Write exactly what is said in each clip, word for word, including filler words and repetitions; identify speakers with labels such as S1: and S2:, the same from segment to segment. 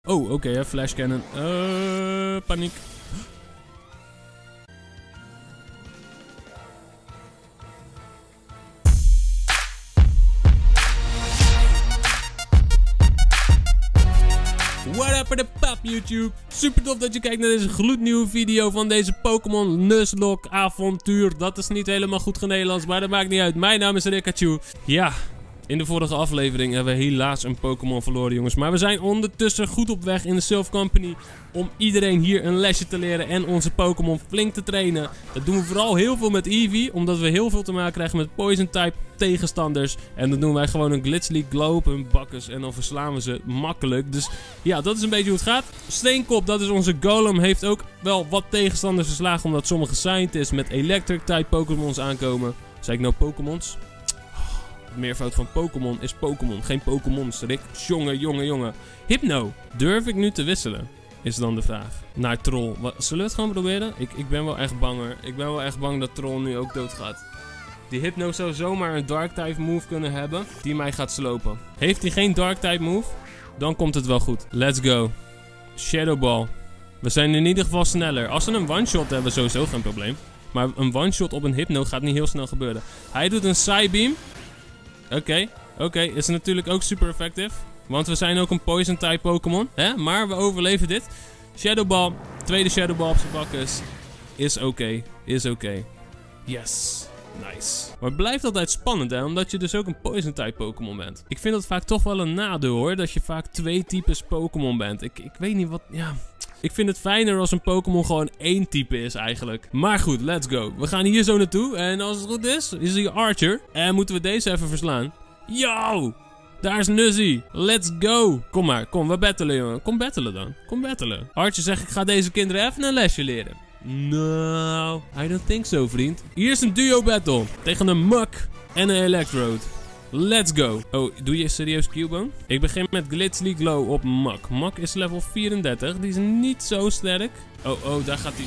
S1: Oh, oké, okay, flash cannon. Uh, paniek. What up, de pap YouTube? Super tof dat je kijkt naar deze gloednieuwe video van deze Pokémon Nuzlocke avontuur. Dat is niet helemaal goed Nederlands, maar dat maakt niet uit. Mijn naam is Rikachu. Ja, in de vorige aflevering hebben we helaas een Pokémon verloren, jongens. Maar we zijn ondertussen goed op weg in de Silph Company om iedereen hier een lesje te leren en onze Pokémon flink te trainen. Dat doen we vooral heel veel met Eevee, omdat we heel veel te maken krijgen met Poison-type tegenstanders. En dan doen wij gewoon een Glitzly Glow op hun bakkes en dan verslaan we ze makkelijk. Dus ja, dat is een beetje hoe het gaat. Steenkop, dat is onze Golem, heeft ook wel wat tegenstanders verslagen, omdat sommige Scientists met Electric-type Pokémons aankomen. Zei ik nou Pokémons? Meervoud van Pokémon is Pokémon, geen Pokémons, Rick. Jongen, jongen, jongen. Hypno. Durf ik nu te wisselen? Is dan de vraag. Naar Troll. Wat, zullen we het gewoon proberen? Ik, ik ben wel echt bang hoor. Ik ben wel echt bang dat Troll nu ook doodgaat. Die Hypno zou zomaar een Dark-type move kunnen hebben die mij gaat slopen. Heeft hij geen Dark-type move? Dan komt het wel goed. Let's go. Shadow Ball. We zijn in ieder geval sneller. Als we een one-shot hebben, sowieso geen probleem. Maar een one-shot op een Hypno gaat niet heel snel gebeuren. Hij doet een Psybeam. Oké, okay, oké, okay. Is natuurlijk ook super effectief. Want we zijn ook een Poison-type Pokémon. Hè? Maar we overleven dit. Shadow Ball, tweede Shadow Ball op zijn bakkes. Is oké, okay. is oké. Okay. Yes, nice. Maar het blijft altijd spannend, hè? Omdat je dus ook een Poison-type Pokémon bent. Ik vind dat vaak toch wel een nadeel, hoor. Dat je vaak twee types Pokémon bent. Ik, ik weet niet wat, ja... Ik vind het fijner als een Pokémon gewoon één type is eigenlijk. Maar goed, let's go. We gaan hier zo naartoe. En als het goed is, is hier Archer. En moeten we deze even verslaan. Yo! Daar is Nuzzy. Let's go. Kom maar, kom, we battelen, jongen. Kom battelen dan. Kom battelen. Archer zegt, ik ga deze kinderen even een lesje leren. No, I don't think so, vriend. Hier is een duo battle. Tegen een Muk en een Electrode. Let's go. Oh, doe je serieus Cubone? Ik begin met Glitzly Glow op Muk. Muk is level vierendertig. Die is niet zo sterk. Oh, oh, daar gaat hij.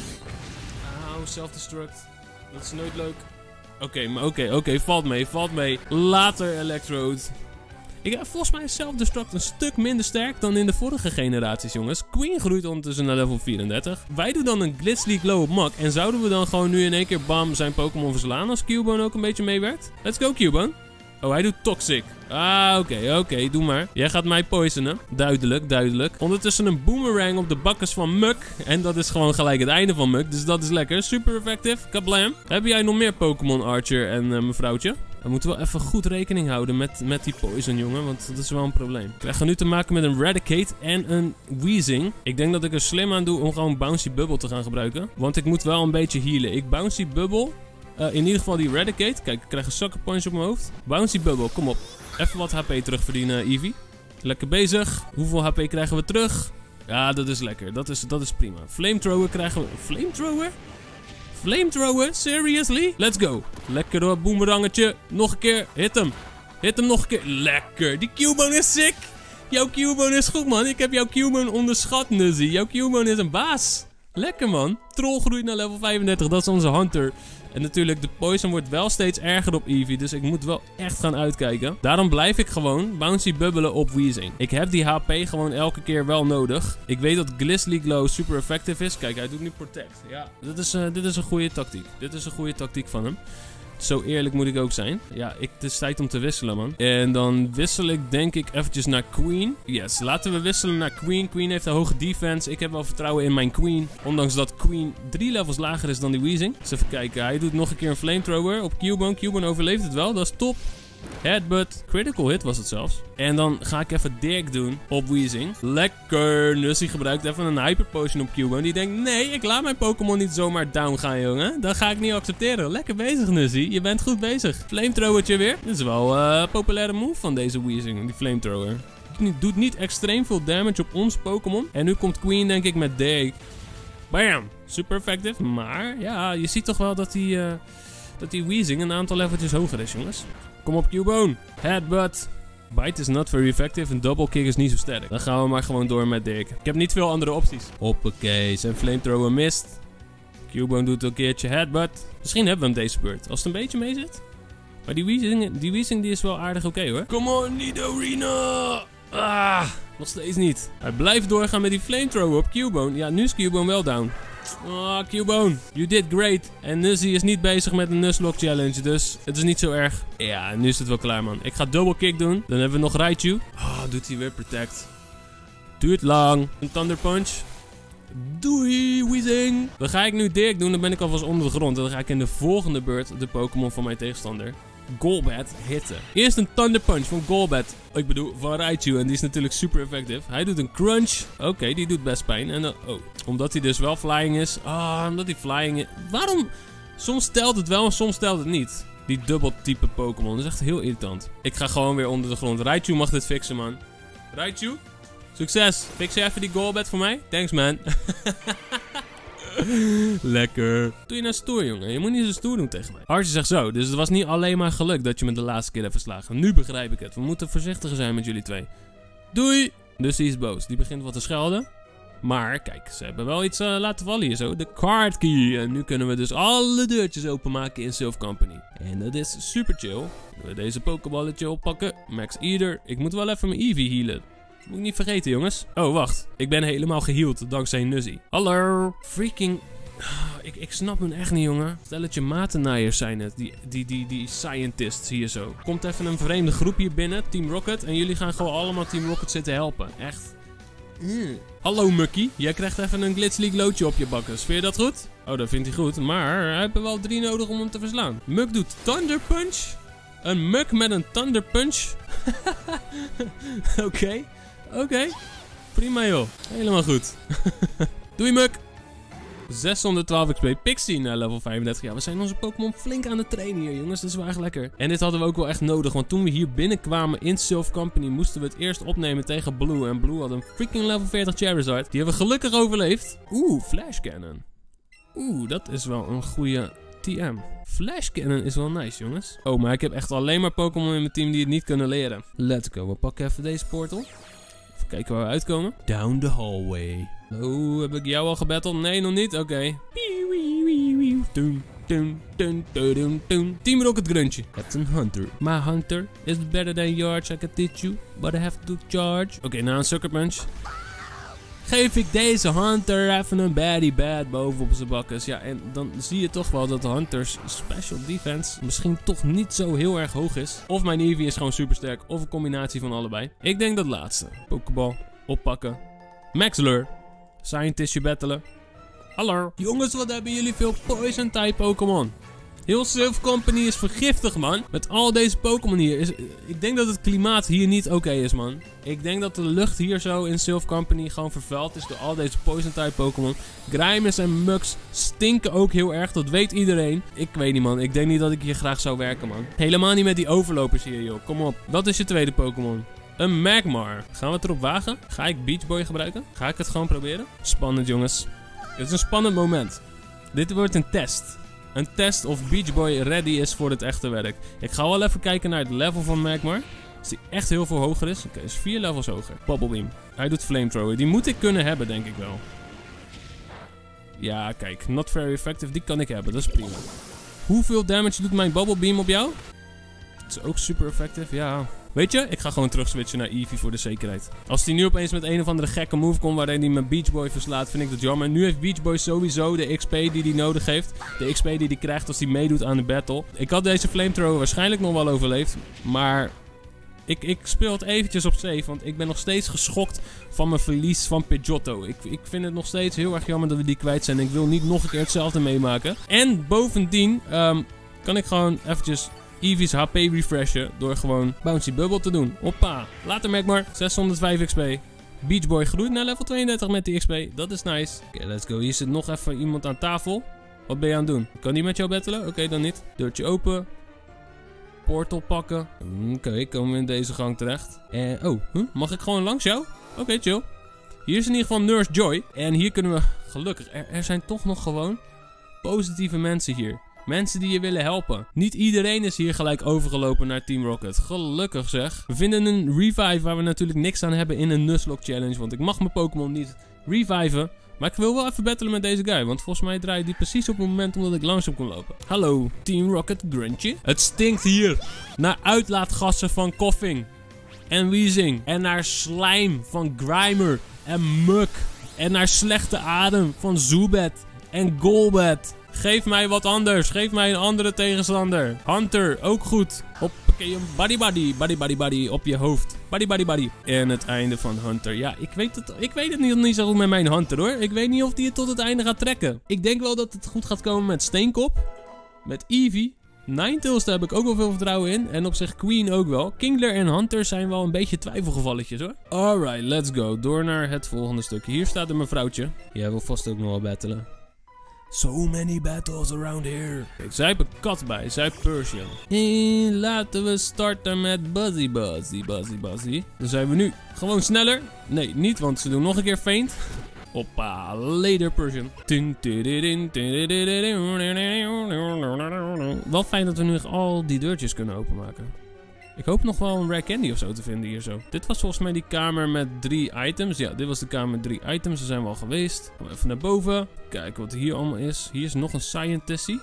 S1: Auw, self-destruct. Dat is nooit leuk. Oké, okay, maar oké, okay, oké. Okay, valt mee, valt mee. Later, Electrode. Ik heb volgens mij self-destruct een stuk minder sterk dan in de vorige generaties, jongens. Queen groeit ondertussen naar level vierendertig. Wij doen dan een Glitzly Glow op Muk. En zouden we dan gewoon nu in één keer bam zijn Pokémon verslaan als Cubone ook een beetje meewerkt? Let's go, Cubone. Oh, hij doet Toxic. Ah, oké, okay, oké, okay, doe maar. Jij gaat mij poisonen. Duidelijk, duidelijk. Ondertussen een Boomerang op de bakkes van Muk. En dat is gewoon gelijk het einde van Muk. Dus dat is lekker. Super effectief. Kablam. Heb jij nog meer Pokémon, Archer en uh, mevrouwtje? We moeten wel even goed rekening houden met, met die poison, jongen. Want dat is wel een probleem. We krijgen nu te maken met een Raticate en een Weezing. Ik denk dat ik er slim aan doe om gewoon Bouncy Bubble te gaan gebruiken. Want ik moet wel een beetje healen. Ik Bouncy Bubble... Uh, in ieder geval die Raticate. Kijk, ik krijg een sucker punch op mijn hoofd. Bouncy Bubble, kom op. Even wat H P terugverdienen, Eevee. Lekker bezig. Hoeveel H P krijgen we terug? Ja, dat is lekker. Dat is, dat is prima. Flamethrower krijgen we... Flamethrower? Flamethrower? Seriously? Let's go. Lekker hoor, boomerangetje. Nog een keer. Hit hem. Hit hem nog een keer. Lekker. Die Cubone is sick. Jouw Cubone is goed, man. Ik heb jouw Cubone onderschat, Nuzzy. Jouw Cubone is een baas. Lekker, man. Troll groeit naar level vijfendertig. Dat is onze Hunter. En natuurlijk, de poison wordt wel steeds erger op Eevee. Dus ik moet wel echt gaan uitkijken. Daarom blijf ik gewoon bouncy bubbelen op Weezing. Ik heb die H P gewoon elke keer wel nodig. Ik weet dat Glitzly Glow super effectief is. Kijk, hij doet nu Protect. Ja, dit is, uh, dit is een goede tactiek. Dit is een goede tactiek van hem. Zo eerlijk moet ik ook zijn. Ja, ik, het is tijd om te wisselen, man. En dan wissel ik denk ik eventjes naar Queen. Yes, laten we wisselen naar Queen. Queen heeft een hoge defense. Ik heb wel vertrouwen in mijn Queen. Ondanks dat Queen drie levels lager is dan die Weezing. Dus even kijken. Hij doet nog een keer een Flamethrower op Cubone. Cubone overleeft het wel. Dat is top. Headbutt. Critical hit was het zelfs. En dan ga ik even Dig doen op Weezing. Lekker. Nuzzy gebruikt even een Hyper Potion op Cubone. Die denkt, nee, ik laat mijn Pokémon niet zomaar down gaan, jongen. Dat ga ik niet accepteren. Lekker bezig, Nuzzy. Je bent goed bezig. Flamethrowertje weer. Dit is wel een uh, populaire move van deze Weezing. Die Flamethrower. Doet niet extreem veel damage op ons Pokémon. En nu komt Queen, denk ik, met Dig. Bam. Super effectief. Maar, ja, je ziet toch wel dat die, uh, dat die Weezing een aantal leveltjes hoger is, jongens. Kom op, Cubone. Headbutt. Bite is not very effective en double kick is niet zo sterk. Dan gaan we maar gewoon door met Dig. Ik heb niet veel andere opties. Hoppakee, zijn Flamethrower mist. Cubone doet een keertje Headbutt. Misschien hebben we hem deze beurt. Als het een beetje mee zit. Maar die Weezing die, Weezing, die is wel aardig oké, okay, hoor. Come on, Nidorina. Ah, nog steeds niet. Hij blijft doorgaan met die flamethrower op Cubone. Ja, nu is Cubone wel down. Ah, oh, Cubone, you did great. En Nuzzy is niet bezig met een Nuzlocke challenge, dus het is niet zo erg. Ja, nu is het wel klaar, man. Ik ga double kick doen. Dan hebben we nog Raichu. Ah, oh, doet hij weer protect. Duurt lang. Een Thunder Punch. Doei, Weezing. Dan ga ik nu Dirk doen, dan ben ik alvast onder de grond. En dan ga ik in de volgende beurt de Pokémon van mijn tegenstander, Golbat, hitten. Eerst een Thunder Punch van Golbat. Ik bedoel, van Raichu. En die is natuurlijk super effectief. Hij doet een Crunch. Oké, okay, die doet best pijn. En dan, oh, omdat hij dus wel flying is. Ah, oh, omdat hij flying is. Waarom? Soms telt het wel en soms telt het niet. Die dubbel type Pokémon. Dat is echt heel irritant. Ik ga gewoon weer onder de grond. Raichu mag dit fixen, man. Raichu? Succes. Fix je even die Golbat voor mij? Thanks, man. Lekker. Doe je nou stoer, jongen? Je moet niet zo stoer doen tegen mij. Archie zegt zo, dus het was niet alleen maar geluk dat je me de laatste keer hebt verslagen. Nu begrijp ik het. We moeten voorzichtiger zijn met jullie twee. Doei! Dus die is boos. Die begint wat te schelden. Maar, kijk, ze hebben wel iets uh, laten vallen hier zo. De card key. En nu kunnen we dus alle deurtjes openmaken in Silph Company. En dat is super chill. We deze pokeballetje oppakken. Max Eater. Ik moet wel even mijn Eevee healen. Moet ik niet vergeten, jongens. Oh, wacht. Ik ben helemaal geheeld dankzij Nuzzy. Hallo. Freaking... Oh, ik, ik snap hem echt niet, jongen. Stelletje matenaaiers zijn het. Die, die, die, die scientists hier zo. Komt even een vreemde groep hier binnen. Team Rocket. En jullie gaan gewoon allemaal Team Rocket zitten helpen. Echt. Mm. Hallo, Mucky. Jij krijgt even een Glitch League loodje op je bakkes. Vind je dat goed? Oh, dat vindt hij goed. Maar hij heeft er wel drie nodig om hem te verslaan. Muk doet Thunder Punch. Een Muk met een Thunder Punch. Oké. Okay. Oké, okay. Prima joh. Helemaal goed. Doei Muk. zeshonderdtwaalf X P. Pixie naar level vijfendertig. Ja, we zijn onze Pokémon flink aan het trainen hier, jongens. Dat is wel echt lekker. En dit hadden we ook wel echt nodig. Want toen we hier binnenkwamen in Silph Company, moesten we het eerst opnemen tegen Blue. En Blue had een freaking level veertig Charizard. Die hebben we gelukkig overleefd. Oeh, Flash Cannon. Oeh, dat is wel een goede T M. Flash Cannon is wel nice, jongens. Oh, maar ik heb echt alleen maar Pokémon in mijn team die het niet kunnen leren. Let's go. We pakken even deze portal. Kijken waar we uitkomen. Down the hallway. Oh, heb ik jou al gebatteld? Nee, nog niet? Oké. Okay. Team Rocket Gruntje. That's een hunter. My hunter is better than yours. I can teach you, but I have to charge. Oké, okay, na een Sucker Punch geef ik deze hunter even een baddie bad boven op zijn bakkes. Ja, en dan zie je toch wel dat de hunters special defense misschien toch niet zo heel erg hoog is. Of mijn Eevee is gewoon super sterk, of een combinatie van allebei. Ik denk dat laatste. Pokeball, oppakken. Max Lure. Scientistje battelen. Hallo. Jongens, wat hebben jullie veel poison type Pokémon. Heel Silph Company is vergiftig, man. Met al deze Pokémon hier. Is, ik denk dat het klimaat hier niet oké okay is, man. Ik denk dat de lucht hier zo in Silph Company gewoon vervuild is door al deze poison type Pokémon. Grimus en Mux stinken ook heel erg. Dat weet iedereen. Ik weet niet, man. Ik denk niet dat ik hier graag zou werken, man. Helemaal niet met die overlopers hier, joh. Kom op. Wat is je tweede Pokémon? Een Magmar. Gaan we het erop wagen? Ga ik Beach Boy gebruiken? Ga ik het gewoon proberen? Spannend, jongens. Het is een spannend moment. Dit wordt een test. Een test of Beach Boy ready is voor het echte werk. Ik ga wel even kijken naar het level van Magmar. Als die echt heel veel hoger is. Oké, okay, is vier levels hoger. Bubble Beam. Hij doet Flamethrower. Die moet ik kunnen hebben, denk ik wel. Ja, kijk. Not very effective. Die kan ik hebben. Dat is prima. Hoeveel damage doet mijn Bubble Beam op jou? Het is ook super effective. Ja. Weet je, ik ga gewoon terug switchen naar Eevee voor de zekerheid. Als hij nu opeens met een of andere gekke move komt waarin hij mijn Beach Boy verslaat, vind ik dat jammer. Nu heeft Beach Boy sowieso de X P die hij nodig heeft. De X P die hij krijgt als hij meedoet aan de battle. Ik had deze Flamethrower waarschijnlijk nog wel overleefd. Maar ik, ik speel het eventjes op safe, want ik ben nog steeds geschokt van mijn verlies van Pidgeotto. Ik, ik vind het nog steeds heel erg jammer dat we die kwijt zijn. Ik wil niet nog een keer hetzelfde meemaken. En bovendien um, kan ik gewoon eventjes Eevee's H P refreshen door gewoon Bouncy Bubble te doen. Hoppa. Later Magmar. zeshonderdvijf X P. Beach Boy groeit naar level tweeëndertig met die X P. Dat is nice. Oké, okay, let's go. Hier zit nog even iemand aan tafel. Wat ben je aan het doen? Kan die met jou battelen? Oké, okay, dan niet. Deurtje open. Portal pakken. Oké, okay, komen we in deze gang terecht. En, oh, huh? Mag ik gewoon langs jou? Oké, okay, chill. Hier is in ieder geval Nurse Joy. En hier kunnen we, gelukkig, er, er zijn toch nog gewoon positieve mensen hier. Mensen die je willen helpen. Niet iedereen is hier gelijk overgelopen naar Team Rocket. Gelukkig zeg. We vinden een revive waar we natuurlijk niks aan hebben in een Nuzlocke challenge. Want ik mag mijn Pokémon niet reviven. Maar ik wil wel even battelen met deze guy. Want volgens mij draait die precies op het moment omdat ik langs hem kon lopen. Hallo, Team Rocket Gruntje. Het stinkt hier naar uitlaatgassen van koffing. en Weezing. En naar Slime van Grimer en Muk. En naar slechte adem van Zubat en Golbat. Geef mij wat anders. Geef mij een andere tegenstander. Hunter, ook goed. Hoppakee, een buddy buddy. Buddy buddy buddy op je hoofd. Buddy buddy buddy. En het einde van Hunter. Ja, ik weet het, ik weet het niet, niet zo goed met mijn Hunter hoor. Ik weet niet of die het tot het einde gaat trekken. Ik denk wel dat het goed gaat komen met Steenkop. Met Eevee. Ninetales, daar heb ik ook wel veel vertrouwen in. En op zich Queen ook wel. Kingler en Hunter zijn wel een beetje twijfelgevalletjes hoor. Alright, let's go. Door naar het volgende stukje. Hier staat er mijn vrouwtje. Jij wil vast ook nog wel battelen. So many battles around here. Kijk, zij heeft een kat bij. Zij heeft Persian. En laten we starten met Buzzy Buzzy Buzzy Buzzy. Dan zijn we nu gewoon sneller. Nee, niet, want ze doen nog een keer feint. Hoppa, later Persian. Wel fijn dat we nu al die deurtjes kunnen openmaken. Ik hoop nog wel een rare candy of zo te vinden hier zo. Dit was volgens mij die kamer met drie items. Ja, dit was de kamer met drie items. Daar zijn we al geweest. Kom even naar boven. Kijken wat er hier allemaal is. Hier is nog een scientistie.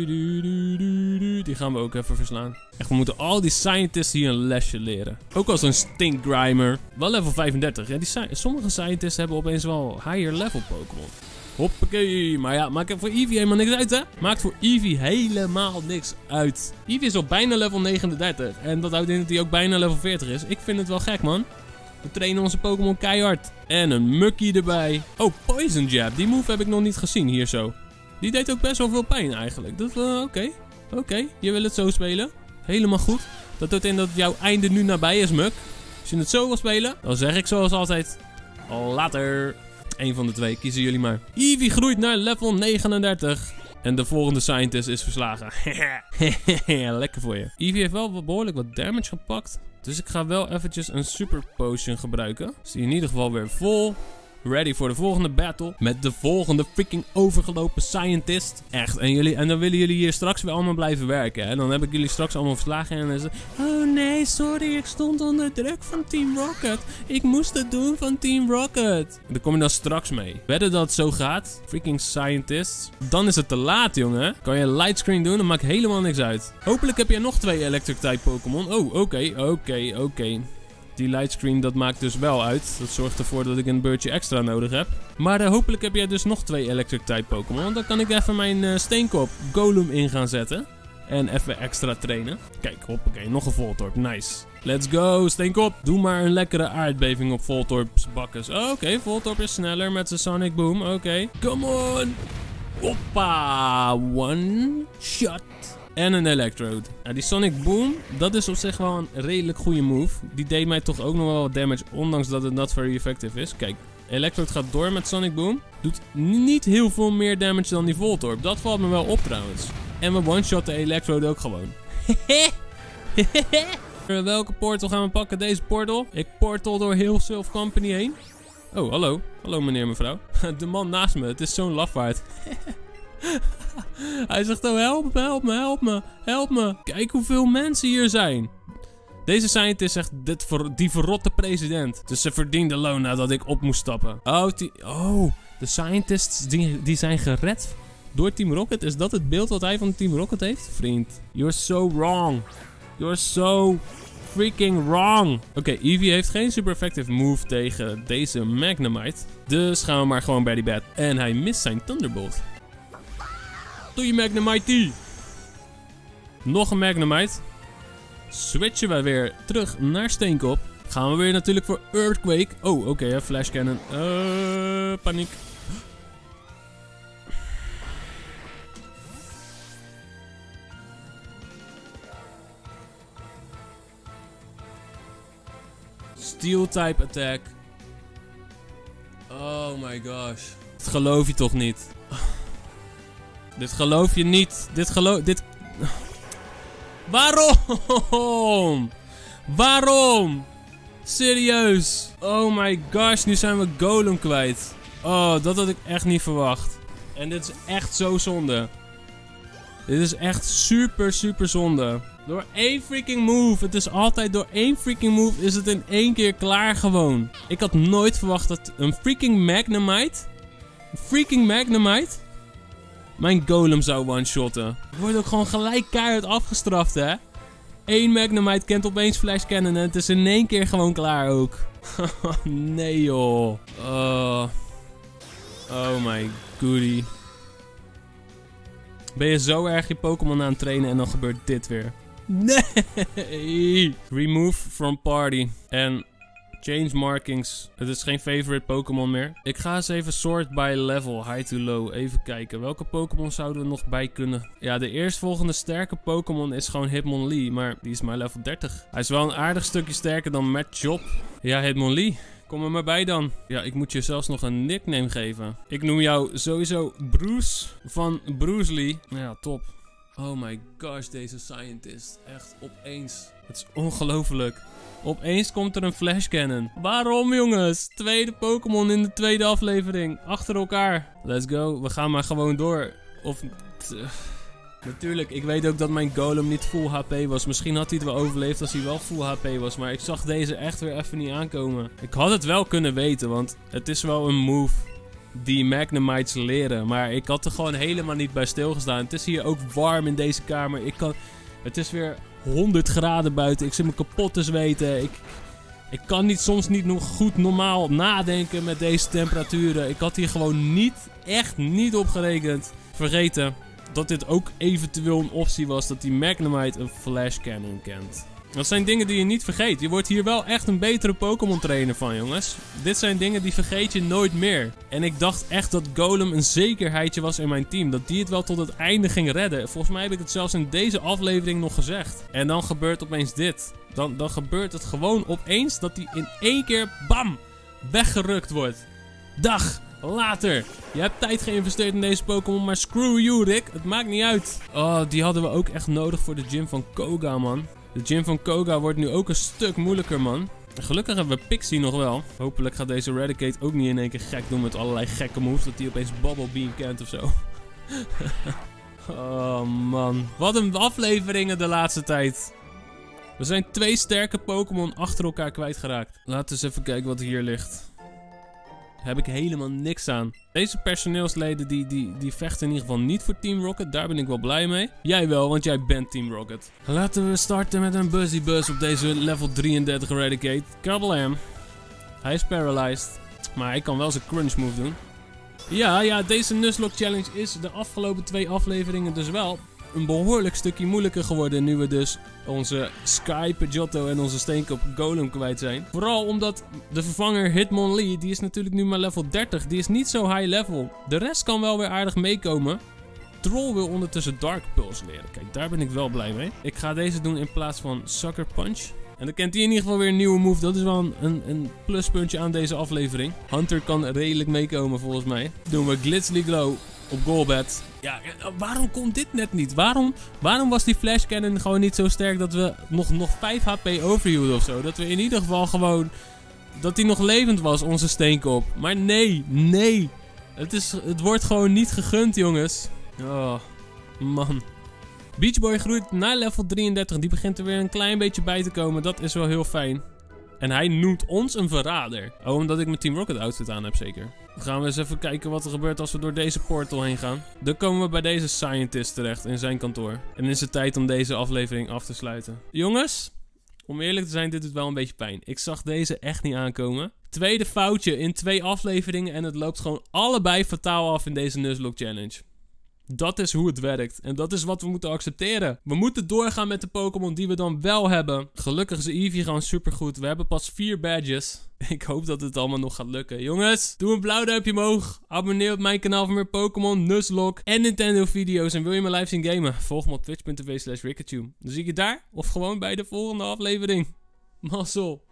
S1: Die gaan we ook even verslaan. Echt, we moeten al die scientists hier een lesje leren. Ook als een Stink Grimer. Wel level vijfendertig. Ja, die sommige scientists hebben opeens wel higher level Pokémon. Hoppakee. Maar ja, maakt voor Eevee helemaal niks uit, hè? Maakt voor Eevee helemaal niks uit. Eevee is al bijna level negenendertig. En dat houdt in dat hij ook bijna level veertig is. Ik vind het wel gek, man. We trainen onze Pokémon keihard. En een Mucky erbij. Oh, Poison Jab. Die move heb ik nog niet gezien hier zo. Die deed ook best wel veel pijn eigenlijk. Dat, uh, oké. Okay. Oké, okay. Je wil het zo spelen. Helemaal goed. Dat houdt in dat jouw einde nu nabij is, Muk. Als je het zo wil spelen, dan zeg ik zoals altijd. Later. Eén van de twee, kiezen jullie maar. Eevee groeit naar level negenendertig. En de volgende scientist is verslagen. Lekker voor je. Eevee heeft wel behoorlijk wat damage gepakt. Dus ik ga wel eventjes een super potion gebruiken. Is die in ieder geval weer vol. Ready voor de volgende battle. Met de volgende freaking overgelopen scientist. Echt. En, jullie, en dan willen jullie hier straks weer allemaal blijven werken. En dan heb ik jullie straks allemaal verslagen. En dan zeggen oh nee, sorry. Ik stond onder druk van Team Rocket. Ik moest het doen van Team Rocket. En daar kom je dan straks mee. Wedden dat het zo gaat. Freaking scientists. Dan is het te laat, jongen. Kan je lightscreen doen. Dan maakt helemaal niks uit. Hopelijk heb jij nog twee electric type Pokémon. Oh, oké. Okay, oké, okay, oké. Okay. Die lightscreen, dat maakt dus wel uit. Dat zorgt ervoor dat ik een beurtje extra nodig heb. Maar uh, hopelijk heb jij dus nog twee electric type Pokémon. Want dan kan ik even mijn uh, Steenkop Golem in gaan zetten. En even extra trainen. Kijk, hoppakee, nog een Voltorb. Nice. Let's go, Steenkop. Doe maar een lekkere aardbeving op Voltorb's bakkes. Oh, oké, okay. Voltorb is sneller met zijn Sonic Boom. Oké, okay. Come on. Hoppa. One shot. En een Electrode. Nou, die Sonic Boom, dat is op zich wel een redelijk goede move. Die deed mij toch ook nog wel wat damage, ondanks dat het not very effective is. Kijk, Electrode gaat door met Sonic Boom. Doet niet heel veel meer damage dan die Voltorb. Dat valt me wel op trouwens. En we one-shot de Electrode ook gewoon. Welke portal gaan we pakken? Deze portal. Ik portal door heel Silph Company heen. Oh, hallo. Hallo meneer, mevrouw. De man naast me, het is zo'n lafaard. Hij zegt, oh help me, help me, help me, help me. Kijk hoeveel mensen hier zijn. Deze scientist zegt, dit ver, die verrotte president. Dus ze verdiende loon nadat ik op moest stappen. Oh, die, oh de scientists die, die zijn gered door Team Rocket. Is dat het beeld wat hij van Team Rocket heeft? Vriend, you're so wrong. You're so freaking wrong. Oké, okay, Eevee heeft geen super effective move tegen deze Magnemite. Dus gaan we maar gewoon bij die bat. En hij mist zijn Thunderbolt. Doe je Magnemite. Nog een Magnemite. Switchen we weer terug naar Steenkop. Gaan we weer natuurlijk voor Earthquake. Oh, oké, okay, Flash Cannon. Uh, paniek. Steel type attack. Oh my gosh. Dat geloof je toch niet? Dit geloof je niet. Dit geloof... Dit... Waarom? Waarom? Serieus? Oh my gosh, nu zijn we Golem kwijt. Oh, dat had ik echt niet verwacht. En dit is echt zo zonde. Dit is echt super, super zonde. Door één freaking move. Het is altijd door één freaking move is het in één keer klaar gewoon. Ik had nooit verwacht dat een freaking Magnemite... Een freaking Magnemite... Mijn Golem zou one-shotten. Ik word ook gewoon gelijk keihard afgestraft, hè. Eén Magnemite kent opeens Flash Cannon en het is in één keer gewoon klaar ook. Nee joh. Oh. Oh my goodie. Ben je zo erg je Pokémon aan het trainen en dan gebeurt dit weer. Nee! Remove from party. En change markings. Het is geen favorite Pokémon meer. Ik ga eens even sort by level. High to low. Even kijken. Welke Pokémon zouden we nog bij kunnen? Ja, de eerstvolgende sterke Pokémon is gewoon Hitmonlee. Maar die is maar level dertig. Hij is wel een aardig stukje sterker dan Machop. Ja, Hitmonlee. Kom er maar bij dan. Ja, ik moet je zelfs nog een nickname geven. Ik noem jou sowieso Bruce van Bruce Lee. Ja, top. Oh my gosh, deze scientist. Echt opeens. Het is ongelooflijk. Opeens komt er een Flash Cannon. Waarom jongens? Tweede Pokémon in de tweede aflevering. Achter elkaar. Let's go. We gaan maar gewoon door. Of... Natuurlijk, ik weet ook dat mijn Golem niet full H P was. Misschien had hij het wel overleefd als hij wel full H P was. Maar ik zag deze echt weer even niet aankomen. Ik had het wel kunnen weten, want het is wel een move die Magnemites leren. Maar ik had er gewoon helemaal niet bij stilgestaan. Het is hier ook warm in deze kamer. Ik kan... Het is weer honderd graden buiten. Ik zit me kapot te zweten. Ik... Ik kan niet, soms niet nog goed normaal nadenken met deze temperaturen. Ik had hier gewoon niet, echt niet op gerekend. Vergeten dat dit ook eventueel een optie was dat die Magnemite een Flash Cannon kent. Dat zijn dingen die je niet vergeet. Je wordt hier wel echt een betere Pokémon trainer van, jongens. Dit zijn dingen die vergeet je nooit meer. En ik dacht echt dat Golem een zekerheidje was in mijn team. Dat die het wel tot het einde ging redden. Volgens mij heb ik het zelfs in deze aflevering nog gezegd. En dan gebeurt opeens dit. Dan, dan gebeurt het gewoon opeens dat hij in één keer, bam, weggerukt wordt. Dag! Later. Je hebt tijd geïnvesteerd in deze Pokémon, maar screw you, Rick. Het maakt niet uit. Oh, die hadden we ook echt nodig voor de gym van Koga, man. De gym van Koga wordt nu ook een stuk moeilijker, man. Gelukkig hebben we Pixie nog wel. Hopelijk gaat deze Raticate ook niet in één keer gek doen met allerlei gekke moves. Dat hij opeens Bubble Beam kent of zo. Oh, man. Wat een afleveringen de laatste tijd. We zijn twee sterke Pokémon achter elkaar kwijtgeraakt. Laten we eens even kijken wat hier ligt. Daar heb ik helemaal niks aan. Deze personeelsleden die, die, die vechten in ieder geval niet voor Team Rocket. Daar ben ik wel blij mee. Jij wel, want jij bent Team Rocket. Laten we starten met een Buzzy Buzz op deze level drieëndertig Raticate. Kablam. Hij is paralyzed. Maar hij kan wel zijn crunch move doen. Ja, ja, deze Nuzlocke Challenge is de afgelopen twee afleveringen dus wel een behoorlijk stukje moeilijker geworden. Nu we dus onze Sky Pidgeotto en onze Steenkop Golem kwijt zijn. Vooral omdat de vervanger Hitmonlee, die is natuurlijk nu maar level dertig. Die is niet zo high level. De rest kan wel weer aardig meekomen. Troll wil ondertussen Dark Pulse leren. Kijk, daar ben ik wel blij mee. Ik ga deze doen in plaats van Sucker Punch. En dan kent hij in ieder geval weer een nieuwe move. Dat is wel een, een, een pluspuntje aan deze aflevering. Hunter kan redelijk meekomen volgens mij. Doen we Glitzly Glow op Golbat. Ja, waarom komt dit net niet? Waarom, waarom was die Flash Cannon gewoon niet zo sterk dat we nog, nog vijf H P overhielden of zo? Dat we in ieder geval gewoon... Dat hij nog levend was, onze Steenkop. Maar nee, nee. Het, is, het wordt gewoon niet gegund, jongens. Oh, man. Beach Boy groeit naar level drieëndertig. Die begint er weer een klein beetje bij te komen. Dat is wel heel fijn. En hij noemt ons een verrader. Oh, omdat ik mijn Team Rocket outfit aan heb, zeker. Dan gaan we eens even kijken wat er gebeurt als we door deze portal heen gaan. Dan komen we bij deze scientist terecht in zijn kantoor. En is het tijd om deze aflevering af te sluiten. Jongens, om eerlijk te zijn, dit doet wel een beetje pijn. Ik zag deze echt niet aankomen. Tweede foutje in twee afleveringen en het loopt gewoon allebei fataal af in deze Nuzlocke Challenge. Dat is hoe het werkt. En dat is wat we moeten accepteren. We moeten doorgaan met de Pokémon die we dan wel hebben. Gelukkig is Eevee gewoon supergoed. We hebben pas vier badges. Ik hoop dat het allemaal nog gaat lukken. Jongens, doe een blauw duimpje omhoog. Abonneer op mijn kanaal voor meer Pokémon, Nuzlocke en Nintendo video's. En wil je me live zien gamen? Volg me op twitch punt tv slash Rikachu. Dan zie ik je daar of gewoon bij de volgende aflevering. Mazzel.